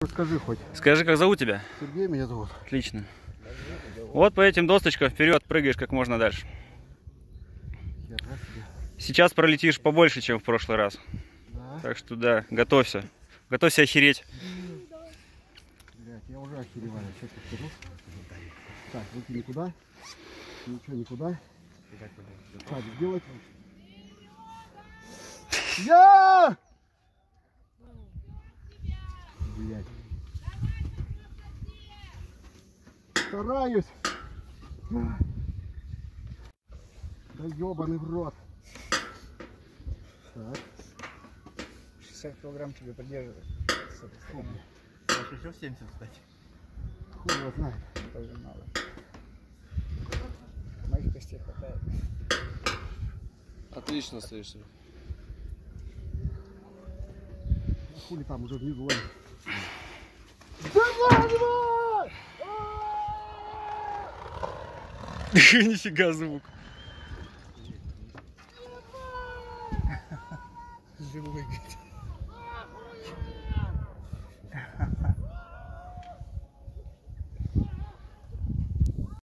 Скажи хоть. Скажи, как зовут тебя? Сергей меня зовут. Отлично. Вот по этим досточкам вперед прыгаешь как можно дальше. Сейчас пролетишь побольше, чем в прошлый раз. Да? Так что да, готовься. Готовься охереть. Блять, я уже охереваю. Сейчас скажу. Так, руки никуда. Ничего никуда. Так, сделать. Я! Блять. Стараюсь. Да ебаный в рот. Так. 60 килограмм тебе поддерживает. Может еще в 70, кстати. Хуй его знает. Тоже мало. Моих костей хватает. Отлично стоишь. Хули там уже внизу лазит. Давай, давай! Нифига звук. Живой, блядь.